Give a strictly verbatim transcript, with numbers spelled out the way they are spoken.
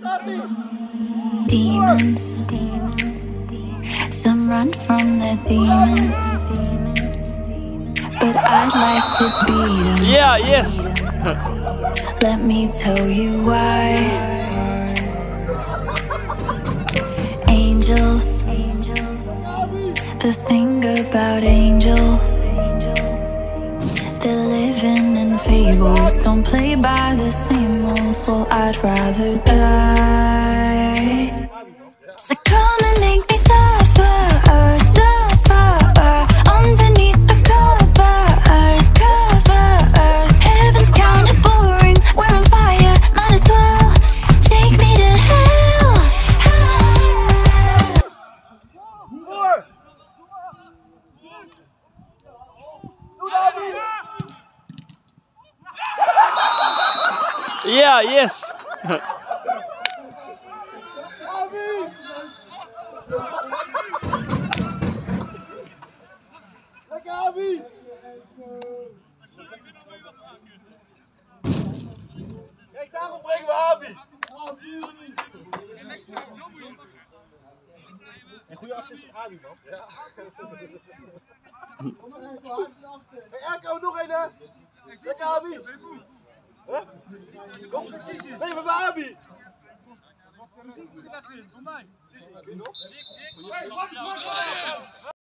Demons, some run from their demons, but I'd like to beat them. Yeah, yes. Let me tell you why. Angels, the thing about angels, they're living in fables, don't play by the same rules. Well, I'd rather die. So come and make me suffer, suffer, underneath the covers, covers. Heaven's kinda boring, we're on fire, might as well take me to hell. Yeah, yes. Lekker Abi! Kijk, daarom brengen we Abi! Een goede assist op Abi, man. Ja. Hey, Erko, nog een, hè? Lekker Abi! Huh? Kom, precies. Nee, we hebben Abi! Precies, die gaat weer, voor mij. Hey, wat is